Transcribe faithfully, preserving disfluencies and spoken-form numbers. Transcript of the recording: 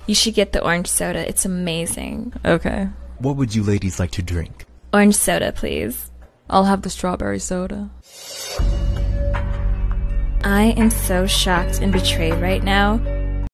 You should get the orange soda. It's amazing. Okay. What would you ladies like to drink? Orange soda, please. I'll have the strawberry soda. I am so shocked and betrayed right now.